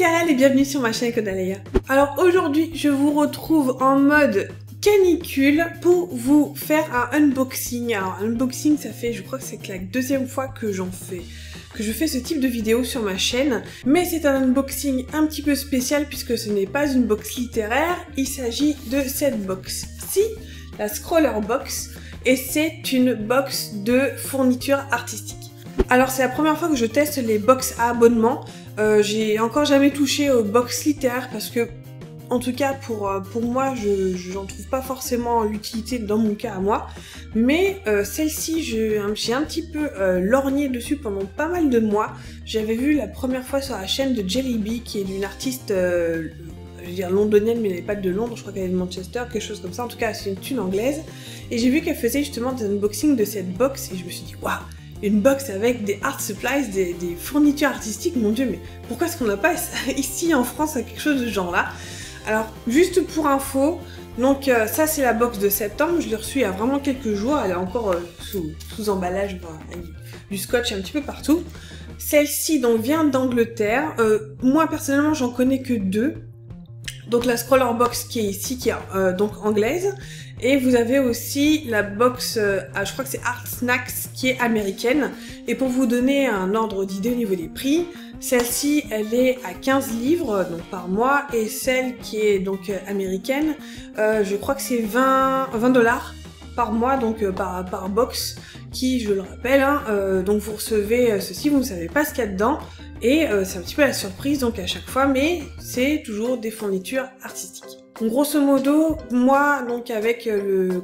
Karel et bienvenue sur ma chaîne Kodaleya. Alors aujourd'hui je vous retrouve en mode canicule pour vous faire un unboxing. Alors unboxing ça fait, je crois que c'est la deuxième fois que je fais ce type de vidéo sur ma chaîne, mais c'est un unboxing un petit peu spécial puisque ce n'est pas une box littéraire, il s'agit de cette box-ci, la Scroller Box, et c'est une box de fourniture artistique. Alors c'est la première fois que je teste les box à abonnement, j'ai encore jamais touché aux box littéraires parce que, en tout cas pour moi, j'en trouve pas forcément l'utilité dans mon cas à moi, mais celle-ci j'ai un petit peu lorgné dessus pendant pas mal de mois. J'avais vu la première fois sur la chaîne de Jellyby qui est d'une artiste, je veux dire londonienne mais elle n'est pas de Londres, je crois qu'elle est de Manchester, quelque chose comme ça, en tout cas c'est une anglaise, et j'ai vu qu'elle faisait justement des unboxings de cette box et je me suis dit waouh, une box avec des art supplies, des fournitures artistiques, mon dieu, mais pourquoi est-ce qu'on n'a pas ici en France quelque chose de ce genre là? Alors, juste pour info, donc ça c'est la box de septembre, je l'ai reçue il y a vraiment quelques jours, elle est encore sous emballage, avec du scotch un petit peu partout. Celle-ci donc vient d'Angleterre, moi personnellement j'en connais que deux, donc la Scroller Box qui est ici, qui est donc anglaise, et vous avez aussi la box, je crois que c'est Art Snacks qui est américaine, et pour vous donner un ordre d'idée au niveau des prix, celle-ci, elle est à 15 livres donc par mois, et celle qui est donc américaine, je crois que c'est 20 $ par mois, donc par box, qui, je le rappelle, donc vous recevez ceci, vous ne savez pas ce qu'il y a dedans, et c'est un petit peu la surprise donc à chaque fois, mais c'est toujours des fournitures artistiques. Donc, grosso modo, moi donc avec le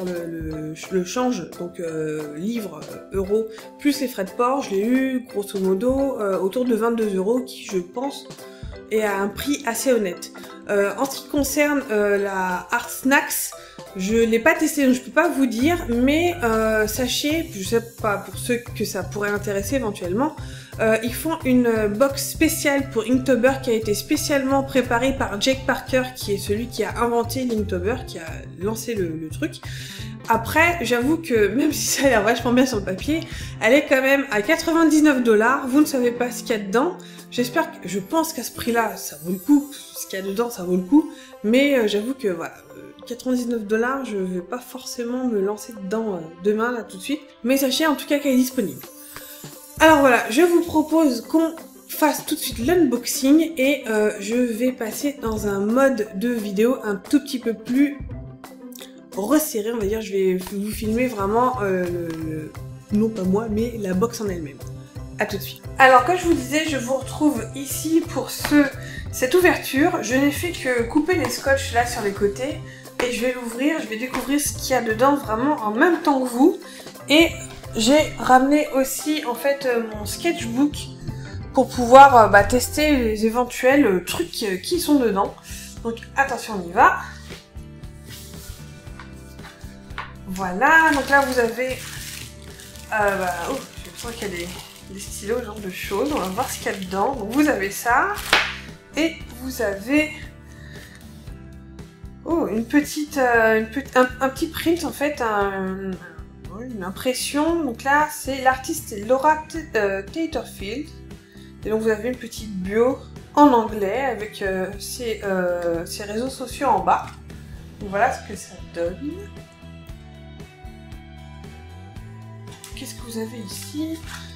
change, donc livre euro plus les frais de port, je l'ai eu grosso modo autour de 22 €, qui je pense est à un prix assez honnête. En ce qui concerne la Art Snacks, je l'ai pas testé donc je peux pas vous dire, mais sachez, je sais pas pour ceux que ça pourrait intéresser éventuellement, ils font une box spéciale pour Inktober qui a été spécialement préparée par Jake Parker, qui est celui qui a inventé l'Inktober, qui a lancé le truc. Après, j'avoue que même si ça a l'air vachement bien sur le papier, elle est quand même à 99 $, vous ne savez pas ce qu'il y a dedans. Je pense qu'à ce prix-là, ça vaut le coup, ce qu'il y a dedans, ça vaut le coup, mais j'avoue que voilà, 99 $, je vais pas forcément me lancer dedans demain, là, tout de suite, mais sachez en tout cas qu'elle est disponible. Alors voilà, je vous propose qu'on fasse tout de suite l'unboxing, et je vais passer dans un mode de vidéo un tout petit peu plus resserré, on va dire. Je vais vous filmer vraiment, non pas moi, mais la box en elle-même. A tout de suite. Alors comme je vous disais, je vous retrouve ici pour cette ouverture. Je n'ai fait que couper les scotch là sur les côtés, et je vais l'ouvrir, je vais découvrir ce qu'il y a dedans vraiment en même temps que vous. Et j'ai ramené aussi en fait mon sketchbook pour pouvoir tester les éventuels trucs qui sont dedans. Donc attention, on y va. Voilà, donc là vous avez... je sens qu'il y a des stylos, ce genre de choses. On va voir ce qu'il y a dedans. Donc vous avez ça. Et vous avez... Oh, un petit print en fait, une impression. Donc là, c'est l'artiste Laura Tatterfield. Et donc vous avez une petite bio en anglais avec ses réseaux sociaux en bas. Donc voilà ce que ça donne. Qu'est-ce que vous avez ici?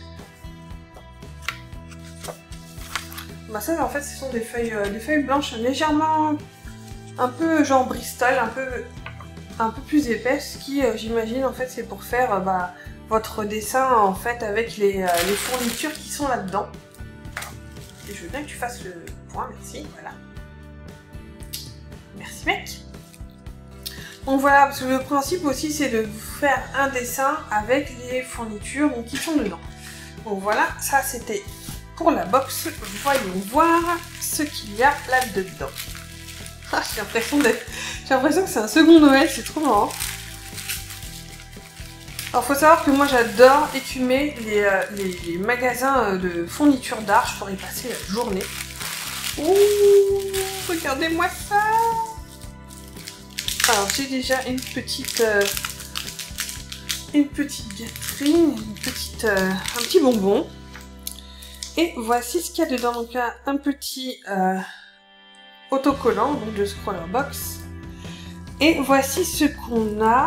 Bah ça en fait ce sont des feuilles blanches légèrement un peu genre Bristol, un peu plus épaisses, qui j'imagine en fait c'est pour faire votre dessin en fait avec les fournitures qui sont là-dedans. Et je veux bien que tu fasses le point, merci, voilà. Merci mec. Donc voilà, parce que le principe aussi c'est de vous faire un dessin avec les fournitures donc, qui sont dedans. Donc voilà, ça c'était pour la box. Voyons voir ce qu'il y a là-dedans. Ah, j'ai l'impression que c'est un second Noël, c'est trop marrant. Alors faut savoir que moi j'adore écumer les magasins de fournitures d'art, je pourrais y passer la journée. Ouh, regardez-moi ça! Alors j'ai déjà une petite gâterie, un petit bonbon. Et voici ce qu'il y a dedans. Donc là, un petit autocollant donc de Scrawlrbox. Et voici ce qu'on a.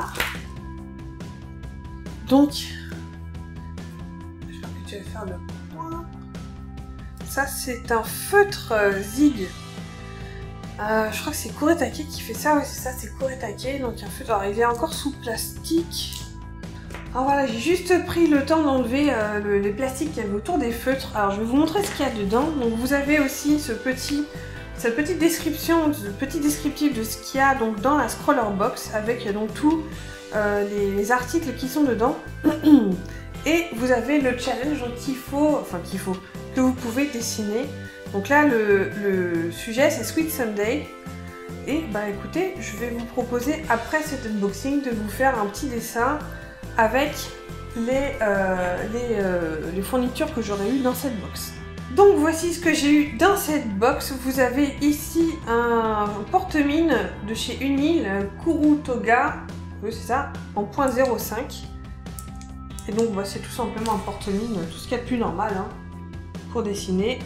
Donc, j'espère que tu vas faire le point. Ça, c'est un feutre Zig. Je crois que c'est Kuretake qui fait ça. Oui, c'est ça, c'est Kuretake. Donc, un feutre. Alors, il est encore sous plastique. Alors voilà, j'ai juste pris le temps d'enlever les plastiques qu'il y avait autour des feutres. Alors, je vais vous montrer ce qu'il y a dedans. Donc, vous avez aussi cette petite description, ce petit descriptif de ce qu'il y a donc dans la Scrawlrbox avec donc tous les articles qui sont dedans. Et vous avez le challenge que vous pouvez dessiner. Donc là, le sujet c'est Sweet Sunday. Et bah écoutez, je vais vous proposer après cet unboxing de vous faire un petit dessin avec les fournitures que j'aurais eu dans cette box. Donc voici ce que j'ai eu dans cette box. Vous avez ici un porte-mine de chez Uni, le Kurutoga, oui c'est ça, en .05. Et donc bah, c'est tout simplement un porte-mine, tout ce qu'il y a de plus normal hein, pour dessiner.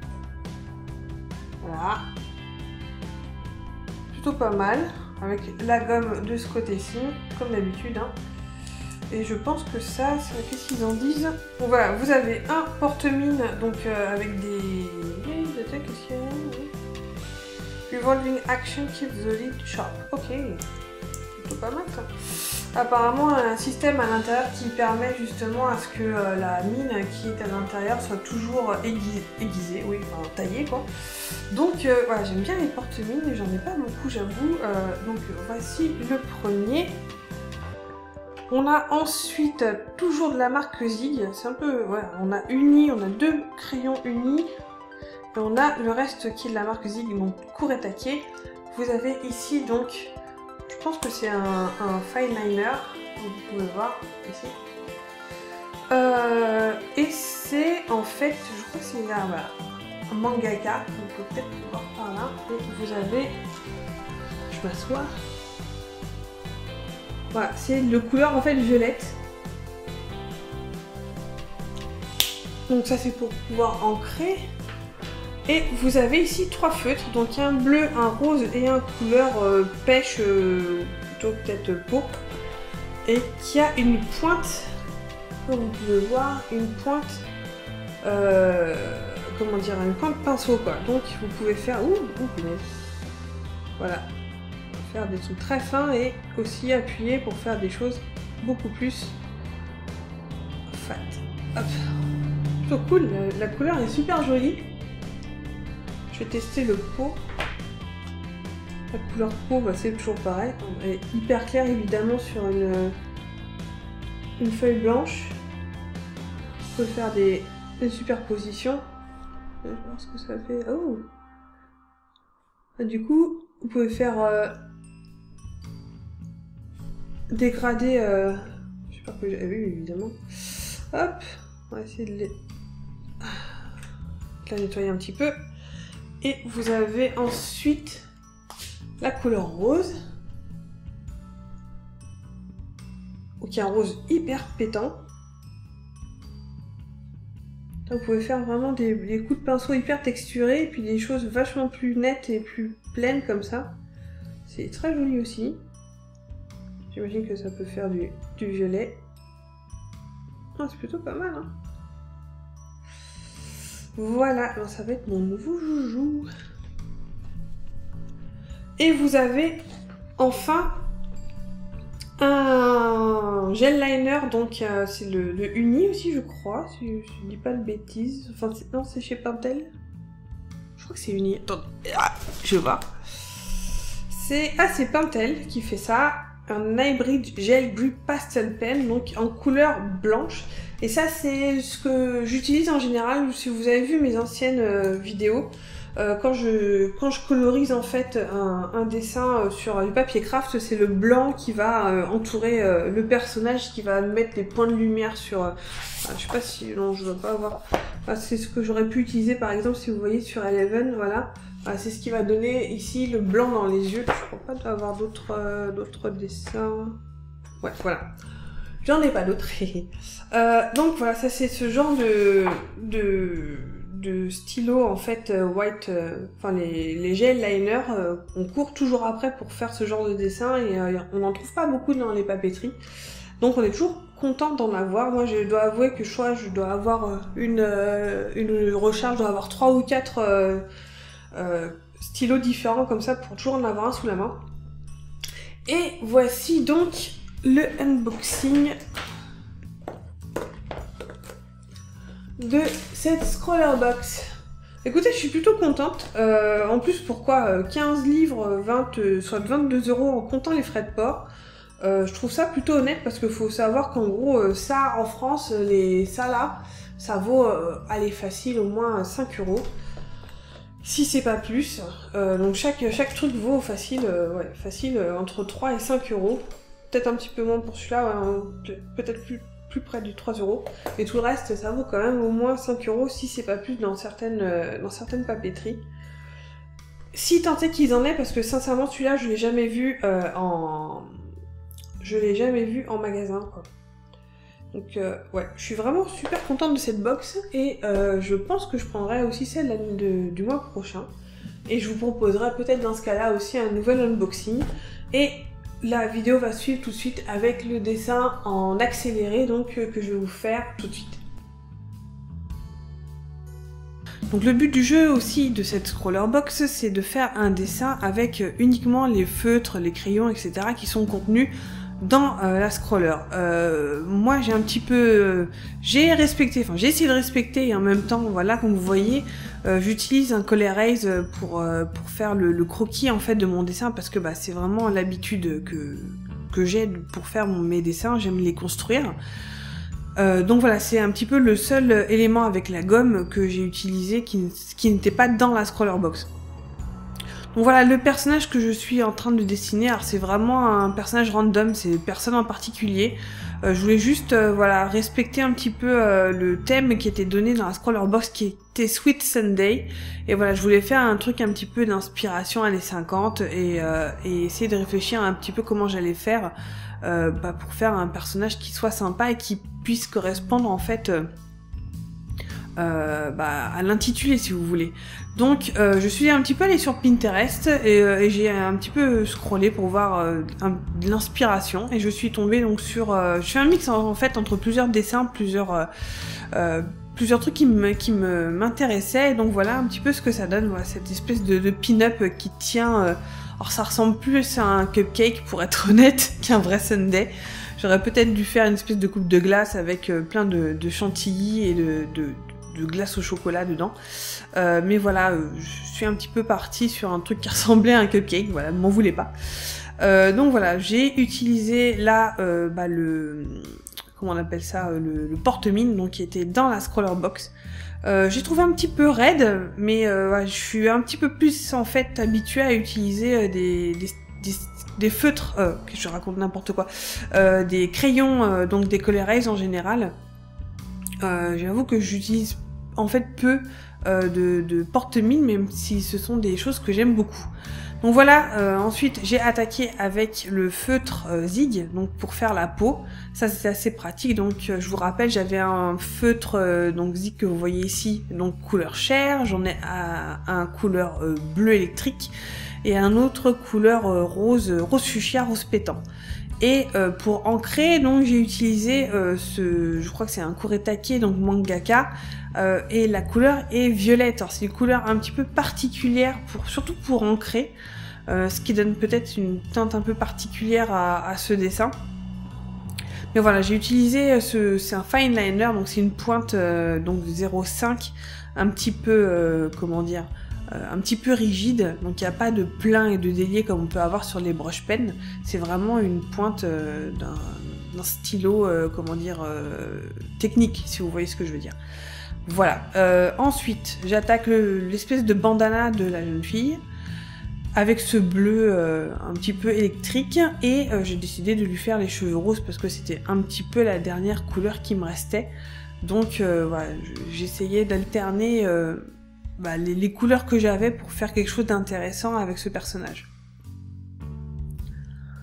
Voilà. Plutôt pas mal, avec la gomme de ce côté-ci, comme d'habitude. Hein. Et je pense que ça, qu'est-ce qu'ils en disent? Donc voilà, vous avez un porte-mine donc avec des... Qu'est-ce qu'il y a? Revolving action keeps the lid sharp. Ok, plutôt pas mal ça. Apparemment un système à l'intérieur qui permet justement à ce que la mine qui est à l'intérieur soit toujours aiguisée, oui, enfin taillée quoi. Donc voilà, j'aime bien les porte-mines et j'en ai pas beaucoup j'avoue. Donc voici le premier. On a ensuite toujours de la marque Zig, c'est un peu, voilà, on a Uni, on a deux crayons Uni, et on a le reste qui est de la marque Zig, donc Kuretake. Vous avez ici donc, je pense que c'est un fine liner, vous pouvez voir ici. Et c'est en fait, je crois que c'est voilà, un mangaka, on peut peut-être voir par là, et vous avez, je m'assois. Voilà, c'est de couleur en fait violette. Donc ça c'est pour pouvoir ancrer. Et vous avez ici trois feutres, donc un bleu, un rose et un couleur pêche, plutôt peut-être pourpre. Et qui a une pointe, comme vous pouvez voir, une pointe, comment dire, une pointe pinceau quoi. Donc vous pouvez faire, voilà. Faire des trucs très fins et aussi appuyer pour faire des choses beaucoup plus fat. Hop. Plutôt cool, la couleur est super jolie. Je vais tester le pot. La couleur peau, bah, c'est toujours pareil. Elle est hyper claire évidemment sur une feuille blanche. On peut faire des superpositions. Je vais voir ce que ça fait. Oh. Du coup, vous pouvez faire dégrader, j'espère que j'ai vu évidemment. Hop, on va essayer de la nettoyer un petit peu. Et vous avez ensuite la couleur rose. Donc il y a un rose hyper pétant. Là, vous pouvez faire vraiment des coups de pinceau hyper texturés et puis des choses vachement plus nettes et plus pleines comme ça. C'est très joli aussi. J'imagine que ça peut faire du violet. Ah, c'est plutôt pas mal, hein. Voilà, alors ça va être mon nouveau joujou. Et vous avez enfin un gel liner, donc c'est le Uni aussi je crois, si je dis pas de bêtises. Enfin non, c'est chez Pentel. Je crois que c'est Uni. Attends, je vais voir. C'est Pentel qui fait ça. Un hybrid gel grip pastel pen, donc en couleur blanche. Et ça c'est ce que j'utilise en général. Si vous avez vu mes anciennes vidéos, quand je colorise en fait un dessin sur du papier craft, c'est le blanc qui va entourer le personnage, qui va mettre des points de lumière sur... je sais pas si... Non, je dois pas avoir... c'est ce que j'aurais pu utiliser par exemple si vous voyez sur Eleven, voilà. C'est ce qui va donner ici le blanc dans les yeux. Je crois pas avoir d'autres dessins. Ouais, voilà. J'en ai pas d'autres. Donc voilà, ça c'est ce genre de stylos en fait white, enfin les gel liners, on court toujours après pour faire ce genre de dessin et on n'en trouve pas beaucoup dans les papeteries. Donc on est toujours content d'en avoir. Moi je dois avouer que je dois avoir une recharge, je dois avoir 3 ou 4 stylos différents comme ça pour toujours en avoir un sous la main. Et voici donc le unboxing de cette scroller box. Écoutez, je suis plutôt contente. En plus, pourquoi 15 livres, soit 22 € en comptant les frais de port. Je trouve ça plutôt honnête parce qu'il faut savoir qu'en gros, ça en France, ça là, ça vaut, allez, facile au moins 5 €. Si c'est pas plus. Donc chaque truc vaut facile, facile entre 3 et 5 €. Peut-être un petit peu moins pour celui-là, ouais, peut-être plus près du 3 €. Mais tout le reste, ça vaut quand même au moins 5 € si c'est pas plus dans certaines papeteries. Si tant est qu'ils en aient, parce que sincèrement celui-là je l'ai jamais vu en magasin, quoi. Donc ouais, je suis vraiment super contente de cette box et je pense que je prendrai aussi celle du mois prochain. Et je vous proposerai peut-être dans ce cas-là aussi un nouvel unboxing. Et la vidéo va suivre tout de suite avec le dessin en accéléré, donc que je vais vous faire tout de suite. Donc le but du jeu aussi de cette scroller box, c'est de faire un dessin avec uniquement les feutres, les crayons, etc. qui sont contenus dans la scroller. Moi j'ai un petit peu j'ai essayé de respecter et en même temps voilà, comme vous voyez, j'utilise un Col Erase pour faire le croquis en fait de mon dessin parce que c'est vraiment l'habitude que j'ai pour faire mes dessins, j'aime les construire. Donc voilà, c'est un petit peu le seul élément avec la gomme que j'ai utilisé qui n'était pas dans la scroller box. Donc voilà, le personnage que je suis en train de dessiner, alors c'est vraiment un personnage random, c'est personne en particulier. Je voulais juste voilà, respecter un petit peu le thème qui était donné dans la scroller box qui était Sweet Sunday. Et voilà, je voulais faire un truc un petit peu d'inspiration années 50 et essayer de réfléchir un petit peu comment j'allais faire pour faire un personnage qui soit sympa et qui puisse correspondre en fait à l'intitulé si vous voulez. Donc je suis un petit peu allée sur Pinterest et j'ai un petit peu scrollé pour voir de l'inspiration et je suis tombée donc sur je fais un mix en fait entre plusieurs dessins, plusieurs trucs qui m'intéressaient et donc voilà un petit peu ce que ça donne, voilà, cette espèce de pin-up qui tient alors ça ressemble plus à un cupcake pour être honnête qu'un vrai sundae. J'aurais peut-être dû faire une espèce de coupe de glace avec plein de chantilly et de glace au chocolat dedans. Mais voilà, je suis un petit peu partie sur un truc qui ressemblait à un cupcake, voilà, ne m'en voulez pas. Donc voilà, j'ai utilisé là comment on appelle ça, le porte-mine, donc qui était dans la scroller box. J'ai trouvé un petit peu raide, mais je suis un petit peu plus en fait habituée à utiliser des feutres, que je raconte n'importe quoi, des crayons, donc des Col Erase en général. J'avoue que j'utilise en fait peu de porte-mine, même si ce sont des choses que j'aime beaucoup. Donc voilà, ensuite j'ai attaqué avec le feutre Zig, donc pour faire la peau. Ça c'est assez pratique, donc je vous rappelle, j'avais un feutre donc Zig que vous voyez ici, donc couleur chair, j'en ai un couleur bleu électrique, et un autre couleur rose fuchsia, rose pétant. Et pour ancrer, donc j'ai utilisé je crois que c'est un Kuretake, donc mangaka, et la couleur est violette. Alors c'est une couleur un petit peu particulière, surtout pour ancrer, ce qui donne peut-être une teinte un peu particulière à ce dessin. Mais voilà, j'ai utilisé c'est un fine liner, donc c'est une pointe donc 0,5, un petit peu comment dire, un petit peu rigide, donc il n'y a pas de plein et de délié comme on peut avoir sur les brush pens. C'est vraiment une pointe d'un stylo, comment dire, technique, si vous voyez ce que je veux dire. Voilà. Ensuite, j'attaque l'espèce de bandana de la jeune fille avec ce bleu un petit peu électrique et j'ai décidé de lui faire les cheveux roses parce que c'était un petit peu la dernière couleur qui me restait. Donc voilà, j'essayais d'alterner les couleurs que j'avais pour faire quelque chose d'intéressant avec ce personnage.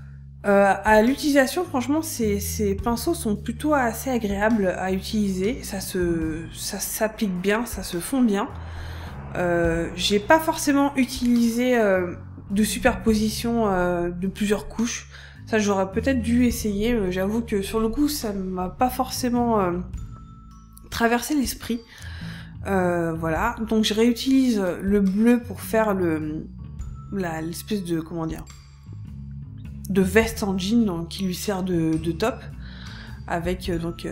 À l'utilisation, franchement, ces pinceaux sont plutôt assez agréables à utiliser. Ça s'applique bien, ça se fond bien. J'ai pas forcément utilisé de superposition de plusieurs couches. Ça, j'aurais peut-être dû essayer. J'avoue que sur le coup, ça m'a pas forcément traversé l'esprit. Voilà. Donc, je réutilise le bleu pour faire l'espèce de, comment dire, de veste en jean, donc, qui lui sert de top, avec donc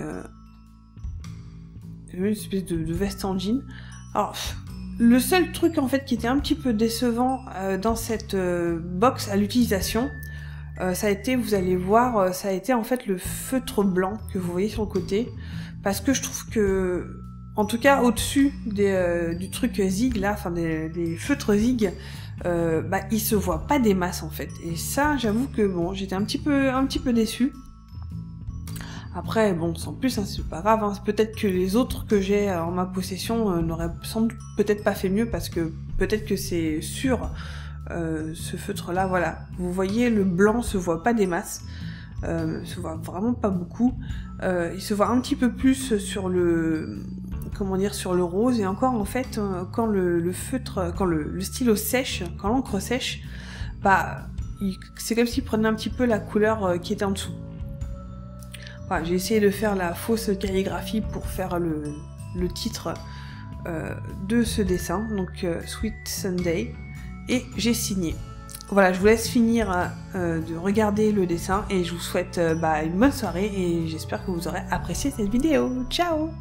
une espèce de veste en jean. Alors, le seul truc en fait qui était un petit peu décevant dans cette box à l'utilisation, ça a été, vous allez voir, ça a été en fait le feutre blanc que vous voyez sur le côté, parce que je trouve que, en tout cas au-dessus du truc zig là, enfin des feutres zig, bah il se voit pas des masses en fait, et ça j'avoue que bon, j'étais un petit peu déçue. Après bon, sans plus, hein, c'est pas grave, hein. Peut-être que les autres que j'ai en ma possession n'auraient sans doute peut-être pas fait mieux, parce que peut-être que c'est sur ce feutre là, voilà, vous voyez le blanc se voit pas des masses, se voit vraiment pas beaucoup, il se voit un petit peu plus sur le, comment dire, sur le rose, et encore en fait quand le feutre, quand le stylo sèche, quand l'encre sèche, bah c'est comme s'il prenait un petit peu la couleur qui était en dessous. Voilà, j'ai essayé de faire la fausse calligraphie pour faire le titre de ce dessin, donc Sweet Sunday, et j'ai signé. Voilà, je vous laisse finir de regarder le dessin, et je vous souhaite une bonne soirée, et j'espère que vous aurez apprécié cette vidéo. Ciao!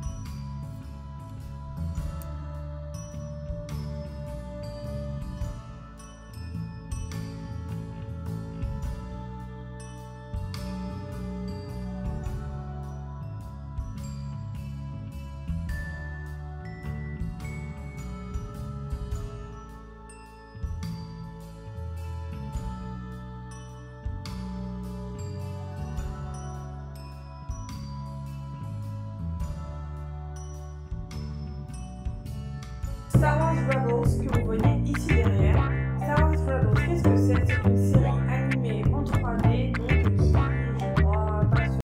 Star Wars Rebels que vous voyez